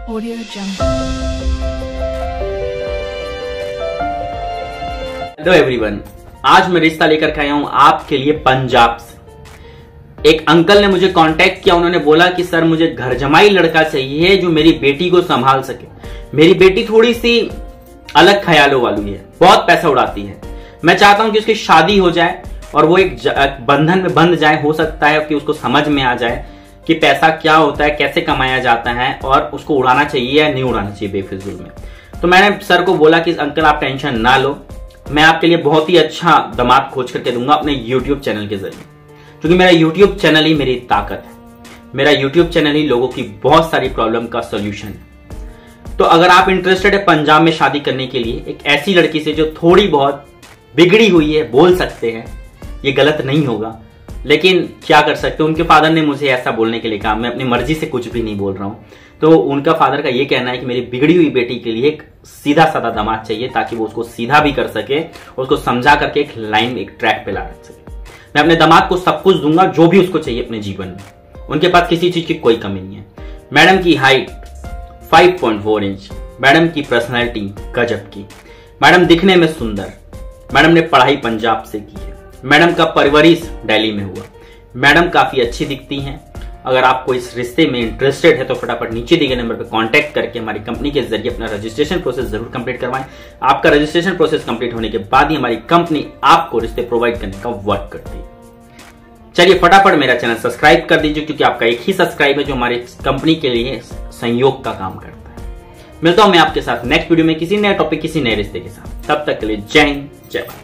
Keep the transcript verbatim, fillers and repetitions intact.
Audio Jungle. Hello everyone, आज मैं रिश्ता लेकर के आया हूं आपके लिए पंजाब से। एक अंकल ने मुझे कांटेक्ट किया। उन्होंने बोला कि सर मुझे घर जमाई लड़का चाहिए जो मेरी बेटी को संभाल सके। मेरी बेटी थोड़ी सी अलग ख्यालों वाली है, बहुत पैसा उड़ाती है। मैं चाहता हूं कि उसकी शादी हो जाए और वो एक बंधन में बंध जाए। हो सकता है कि उसको समझ में आ जाए कि पैसा क्या होता है, कैसे कमाया जाता है और उसको उड़ाना चाहिए या नहीं उड़ाना चाहिए बेफिजूल में। तो मैंने सर को बोला कि अंकल आप टेंशन ना लो, मैं आपके लिए बहुत ही अच्छा दामाद खोज करके दूंगा अपने यूट्यूब चैनल के जरिए, क्योंकि मेरा यूट्यूब चैनल ही मेरी ताकत है। मेरा यूट्यूब चैनल ही लोगों की बहुत सारी प्रॉब्लम का सोल्यूशन है। तो अगर आप इंटरेस्टेड है पंजाब में शादी करने के लिए एक ऐसी लड़की से जो थोड़ी बहुत बिगड़ी हुई है, बोल सकते हैं, ये गलत नहीं होगा, लेकिन क्या कर सकते हैं। उनके फादर ने मुझे ऐसा बोलने के लिए कहा, मैं अपनी मर्जी से कुछ भी नहीं बोल रहा हूं। तो उनका फादर का ये कहना है कि मेरी बिगड़ी हुई बेटी के लिए एक सीधा साधा दामाद चाहिए ताकि वो उसको सीधा भी कर सके, उसको समझा करके एक लाइन, एक ट्रैक पे ला सके। मैं अपने दामाद को सब कुछ दूंगा जो भी उसको चाहिए अपने जीवन में। उनके पास किसी चीज की कोई कमी नहीं है। मैडम की height five point four inch, madam की पर्सनैलिटी गजब की, मैडम दिखने में सुंदर, मैडम ने पढ़ाई पंजाब से की है, मैडम का परवरिश दिल्ली में हुआ, मैडम काफी अच्छी दिखती हैं। अगर आपको इस रिश्ते में इंटरेस्टेड है तो फटाफट नीचे दिए गए नंबर पर कांटेक्ट करके हमारी कंपनी के जरिए अपना रजिस्ट्रेशन प्रोसेस जरूर कंप्लीट करवाएं। आपका रजिस्ट्रेशन प्रोसेस कंप्लीट होने के बाद ही हमारी कंपनी आपको रिश्ते प्रोवाइड करने का वर्क करती है। चलिए फटाफट मेरा चैनल सब्सक्राइब कर दीजिए, क्योंकि आपका एक ही सब्सक्राइब है जो हमारी कंपनी के लिए संयोग का काम करता है। मिलता हूं मैं आपके साथ नेक्स्ट वीडियो में किसी नए टॉपिक, किसी नए रिश्ते के साथ। तब तक के लिए जय हिंद, जय भारत।